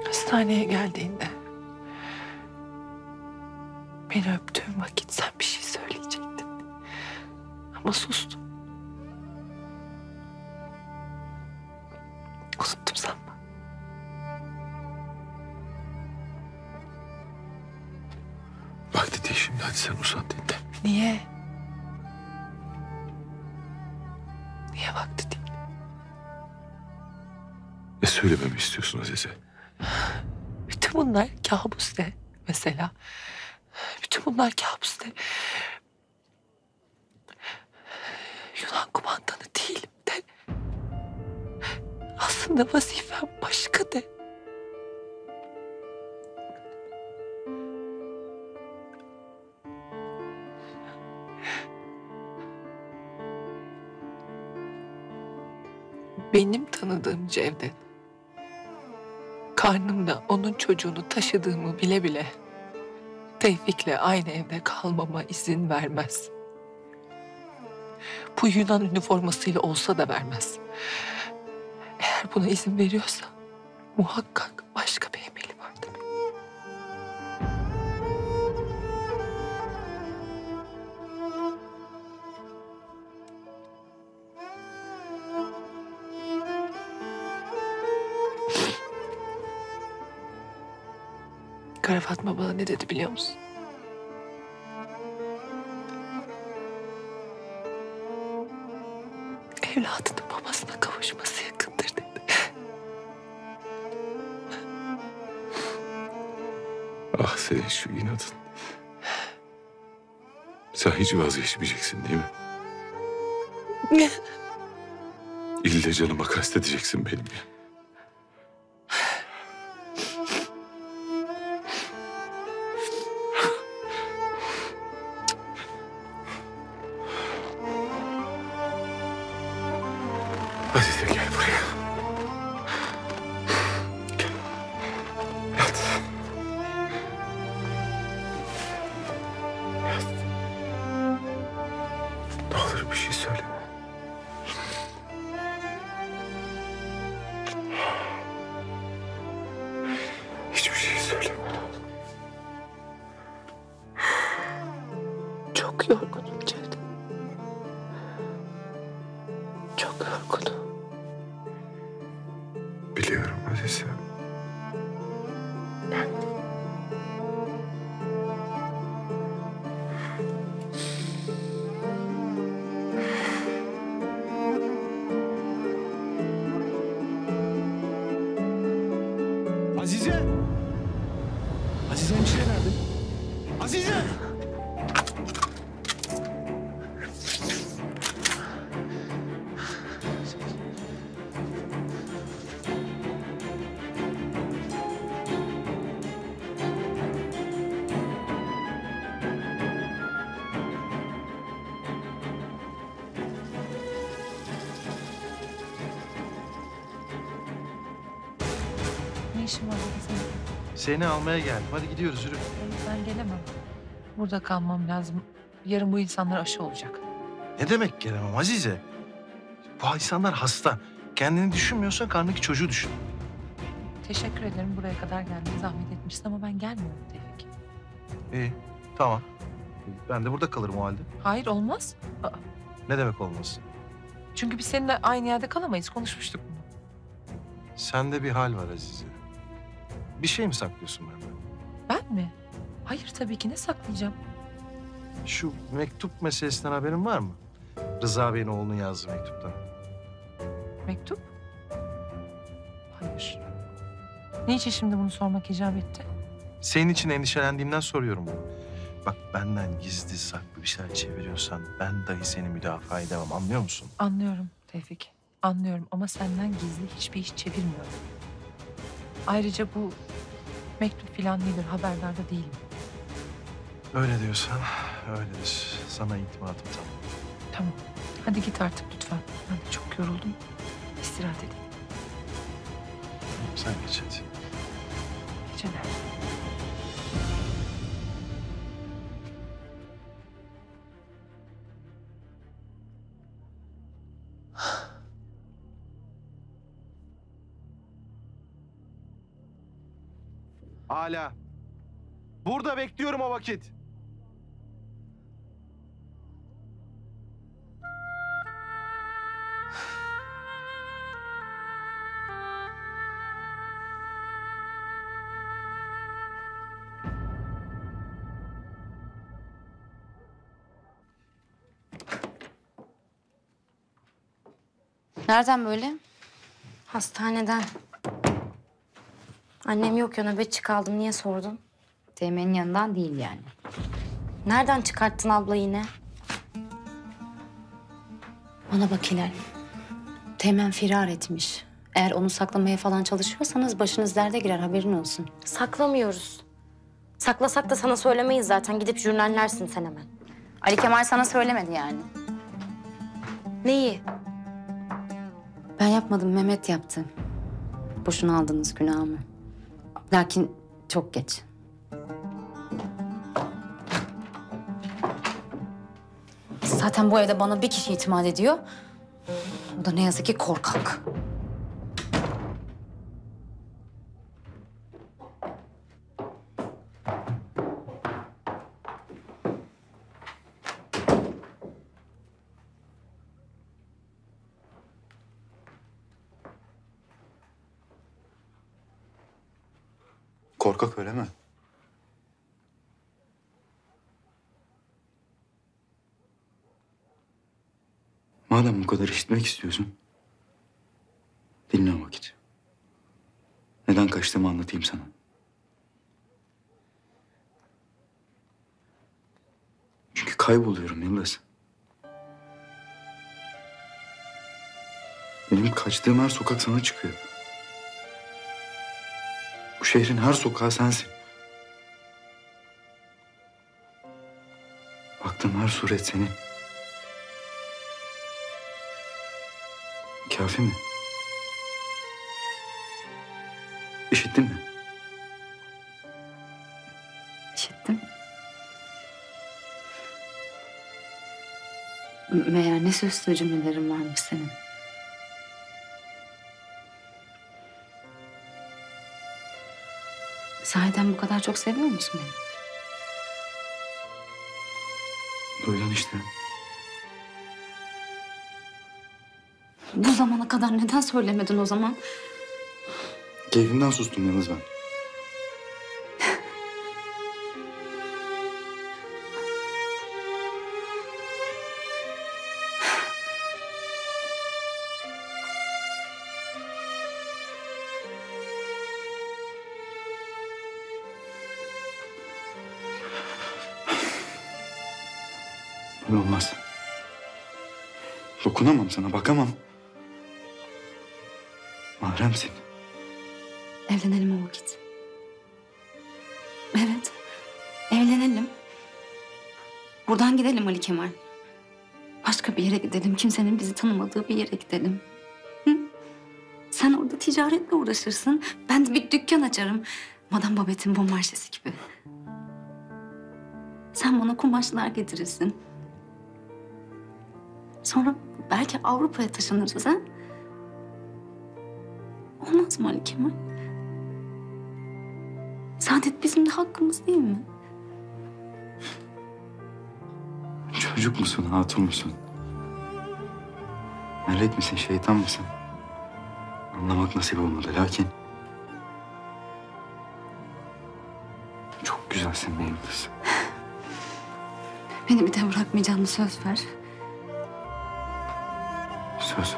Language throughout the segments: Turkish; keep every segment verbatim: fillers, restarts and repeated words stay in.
Hastaneye geldiğinde beni öptüğün vakit sen bir şey söyleyecektin. Ama sustum. Unuttum sanma. Vakti değil şimdi, hadi sen uzat dinle. Niye? Niye vakti değil? Ne söylememi istiyorsun Azize? Bütün bunlar kabus de mesela. Bütün bunlar kabus de. Yunan kumandanı değilim de. Aslında vazifem başka de. Benim tanıdığım Cevdet, karnımda onun çocuğunu taşıdığımı bile bile Tevfik'le aynı evde kalmama izin vermez. Bu Yunan üniformasıyla olsa da vermez. Eğer buna izin veriyorsa muhakkak başka bir emeli var demek. Kara Fatma bana ne dedi biliyor musun? Evladının babasına kavuşması yakındır dedi. Ah senin şu inadın. Sen hiç vazgeçmeyeceksin değil mi? İlle canıma kastedeceksin benim ya. Azize gel buraya. Gel. Yat. Yat. Ne olur bir şey söyle. Hiçbir şey söyleme. Çok yorgunum Cevdet. Çok yorgunum. Biliyorum Azize. Ben... Azize! Azize hemşire nerede? Azize! Ne işin var burada senin? Seni almaya geldim. Hadi gidiyoruz, yürü. Ben gelemem. Burada kalmam lazım. Yarın bu insanlar aşı olacak. Ne demek gelemem Azize? Bu insanlar hasta. Kendini düşünmüyorsan karnındaki çocuğu düşün. Teşekkür ederim buraya kadar geldin. Zahmet etmişsin ama ben gelmiyorum Tevfik. İyi, tamam. Ben de burada kalırım o halde. Hayır olmaz. Aa, Ne demek olmaz? çünkü biz seninle aynı yerde kalamayız. Konuşmuştuk bunu. Sende bir hal var Azize. Bir şey mi saklıyorsun benden? Ben mi? Hayır tabii ki ne saklayacağım? Şu mektup meselesinden haberin var mı? Rıza Bey'in oğlunun yazdığı mektuptan. Mektup? Hayır. Niçin şimdi bunu sormak icap etti? Senin için endişelendiğimden soruyorum bunu. Bak benden gizli saklı bir şeyler çeviriyorsan ben dahi seni müdafaa edemem, anlıyor musun? Anlıyorum Tevfik. Anlıyorum ama senden gizli hiçbir iş çevirmiyorum. Ayrıca bu mektup falan nedir haberdar da değilim. Öyle diyorsan öyledir. Sana itimatım tam. Tamam. Hadi git artık lütfen. Ben de çok yoruldum. İstirahat edeyim. Sen geç hadi. Geceler. Hala. Burada bekliyorum o vakit. Nereden böyle? Hastaneden. Annem yok ya, nöbetçi kaldım. Niye sordun? Teğmenin yanından değil yani. Nereden çıkarttın abla yine? Bana bak Hilal. Teğmen firar etmiş. Eğer onu saklamaya falan çalışıyorsanız başınız derde girer, haberin olsun. Saklamıyoruz. Saklasak da sana söylemeyiz zaten. Gidip jurnallersin sen hemen. Ali Kemal sana söylemedi yani. Neyi? Ben yapmadım, Mehmet yaptı. Boşuna aldınız günahımı. Lakin çok geç. Zaten bu evde bana bir kişi itimat ediyor. O da ne yazık ki korkak. Korkak öyle mi? Madem bu kadar işitmek istiyorsun, dinle o vakit. Neden kaçtığımı anlatayım sana. Çünkü kayboluyorum Yıldız. Benim kaçtığım her sokak sana çıkıyor. Bu şehrin her sokağı sensin. Baktığım her suret senin. Kafi mi? İşittin mi? İşittim. Meğer ne sözlü cümlelerin varmış senin. Sahiden bu kadar çok seviyor musun beni? Duydun işte. Bu zamana kadar neden söylemedin o zaman? Keyfimden sustum yalnız ben. Böyle olmaz. Dokunamam sana, bakamam. Mahremsin. Evlenelim o vakit. Evet, evlenelim. Buradan gidelim Ali Kemal. Başka bir yere gidelim, kimsenin bizi tanımadığı bir yere gidelim. Hı? Sen orada ticaretle uğraşırsın, ben de bir dükkan açarım. Madame Babette'in Bonmarchesi gibi. Sen bana kumaşlar getirirsin. Sonra belki Avrupa'ya taşınırız ha? Olmaz mı Ali Kemal? Saadet bizim de hakkımız değil mi? Çocuk musun, hatun musun? Melek misin, şeytan mısın? Anlamak nasip olmadı lakin... çok güzelsin be Yıldız. Beni bir de bırakmayacağını söz ver. Söz.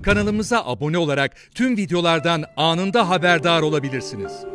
Kanalımıza abone olarak tüm videolardan anında haberdar olabilirsiniz.